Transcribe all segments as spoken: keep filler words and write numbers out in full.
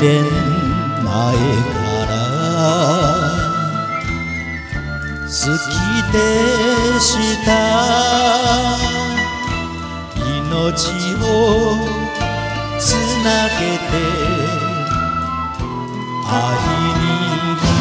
年前から好きでした命をつなげて会いに来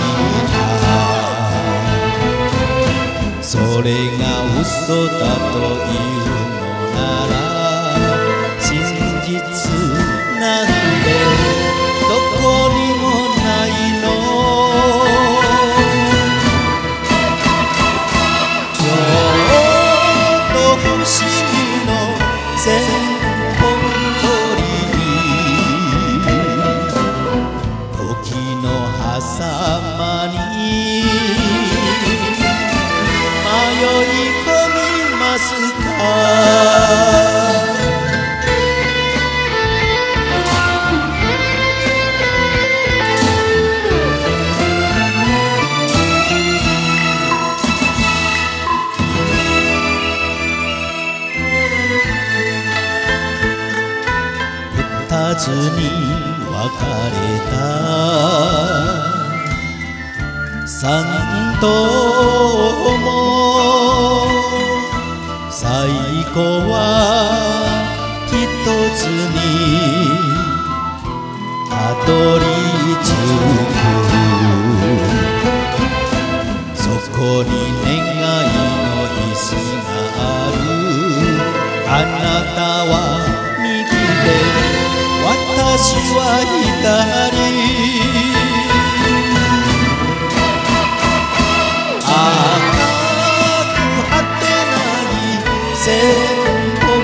たそれが嘘だというのなら真実なんてどこにもないのちょうど不思議の千本鳥時の狭間に迷い込みますか二つに分かれた三頭も最後は一つにたどり着くそこに願いの石があるあなたは右で私は左赤く果てない千本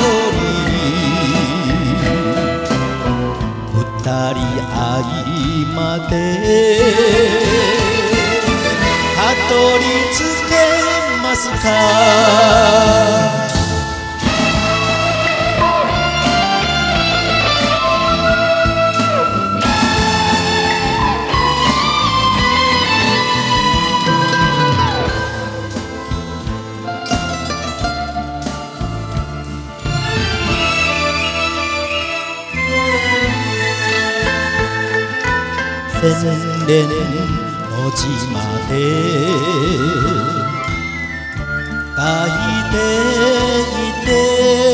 鳥二人合間でたどり着けますか千年の島で抱いていて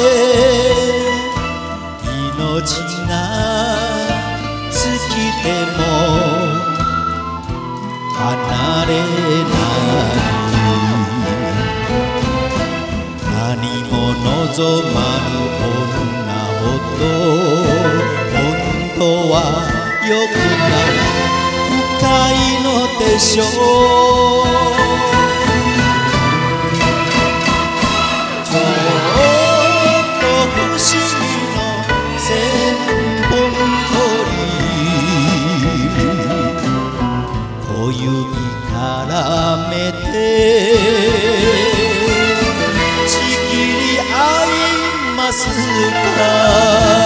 命が尽きても離れない何も望まぬ女ほど本当はよくない深いのでしょうちょっと不思議の千本鳥小指絡めてちぎり合いますか